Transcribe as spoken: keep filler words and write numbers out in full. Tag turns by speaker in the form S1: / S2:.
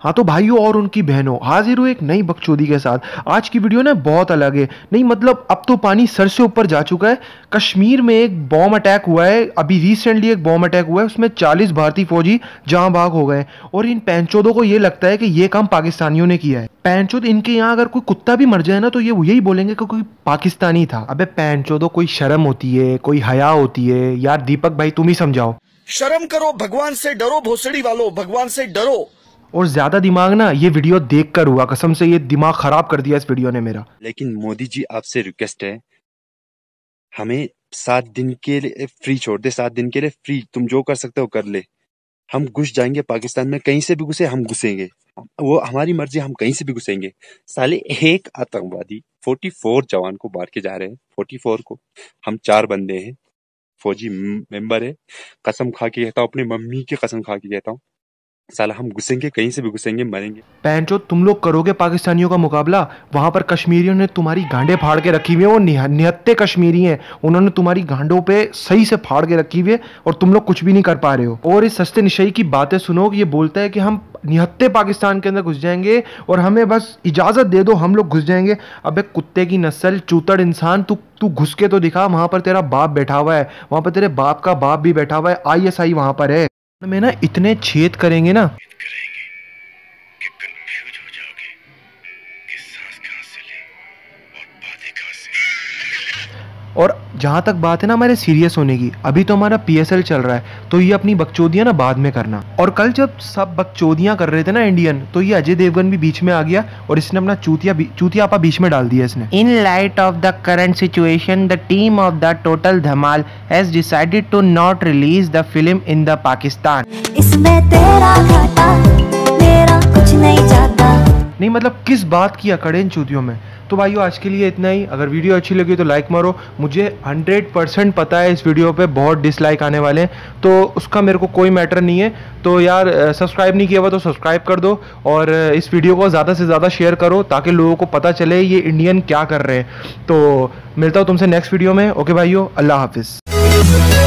S1: हाँ तो भाइयों और उनकी बहनों, हाजिर हूँ एक नई बकचोदी के साथ। आज की वीडियो ना बहुत अलग है। नहीं मतलब अब तो पानी सर से ऊपर जा चुका है। कश्मीर में एक बॉम्ब अटैक हुआ है, अभी रिसेंटली एक बॉम्ब अटैक हुआ है, उसमें चालीस भारतीय फौजी जहां भाग हो गए। और इन पैंचोदों को ये लगता है कि ये काम पाकिस्तानियों ने किया है। पैंचोद, इनके यहाँ अगर कोई कुत्ता भी मर जाए ना तो ये यही बोलेंगे कि कोई पाकिस्तानी था। अबे पैंचोदों, कोई शर्म होती है, कोई हया होती है यार। दीपक भाई तुम ही समझाओ।
S2: शर्म करो, भगवान से डरो, भोसड़ी वालों, भगवान से डरो।
S1: और ज्यादा दिमाग ना ये वीडियो देखकर हुआ, कसम से ये दिमाग खराब कर दिया इस वीडियो ने मेरा।
S3: लेकिन मोदी जी आपसे रिक्वेस्ट है, हमें सात दिन के लिए फ्री छोड़ दे। सात दिन के लिए फ्री, तुम जो कर सकते हो कर ले। हम घुस जाएंगे पाकिस्तान में, कहीं से भी घुसे हम घुसेंगे, वो हमारी मर्जी, हम कहीं से भी घुसेंगे। साले एक आतंकवादी चौवालीस जवान को मार के जा रहे हैं। चौवालीस को, हम चार बंदे हैं, फौजी मेंबर है। कसम खा के कहता हूँ, अपनी मम्मी की कसम खा के कहता हूँ, साला हम घुसेंगे, कहीं से भी घुसेंगे, मरेंगे।
S1: पैंचो, तुम लोग करोगे पाकिस्तानियों का मुकाबला? वहां पर कश्मीरियों ने तुम्हारी गांडें फाड़ के रखी हुई है। वो निहत्ते कश्मीरी हैं, उन्होंने तुम्हारी गांडों पे सही से फाड़ के रखी हुई है और तुम लोग कुछ भी नहीं कर पा रहे हो। और इस सस्ते निशई की बातें सुनो, ये बोलता है कि हम निहत्ते पाकिस्तान के अंदर घुस जाएंगे और हमें बस इजाजत दे दो, हम लोग घुस जाएंगे। अबे कुत्ते की नस्ल, चूतड़ इंसान, तू तू घुस के तो दिखा। वहां पर तेरा बाप बैठा हुआ है, वहां पर तेरे बाप का बाप भी बैठा हुआ है, आई एस आई वहां पर है। में ना इतने छेद करेंगे ना
S4: कि कंफ्यूज हो जाओगे कि सांस कहां से ले और बातें कहां से।
S1: और जहां तक बात है ना हमारे सीरियस होने की, अभी तो हमारा पी एस एल चल रहा है, तो ये अपनी बकचोदियां ना बाद में करना। और कल जब सब बकचोदियां कर रहे थे ना इंडियन, तो ये अजय देवगन भी बीच में आ गया और इसने अपना चूतिया चूतियापा बीच में डाल दिया इसने। In light of the current situation, the team of the Total Dhamaal has decided to not release the film in the Pakistan.
S5: इसमें तेरा घाटा, मेरा कुछ नहीं जाता।
S1: नहीं मतलब किस बात की अकड़ इन चूतियों में। तो भाइयों आज के लिए इतना ही। अगर वीडियो अच्छी लगी तो लाइक मारो। मुझे हंड्रेड परसेंट पता है इस वीडियो पे बहुत डिसलाइक आने वाले हैं, तो उसका मेरे को कोई मैटर नहीं है। तो यार सब्सक्राइब नहीं किया हुआ तो सब्सक्राइब कर दो और इस वीडियो को ज़्यादा से ज़्यादा शेयर करो ताकि लोगों को पता चले ये इंडियन क्या कर रहे हैं। तो मिलता हूँ तुमसे नेक्स्ट वीडियो में। ओके भाइयों, अल्लाह हाफिज़।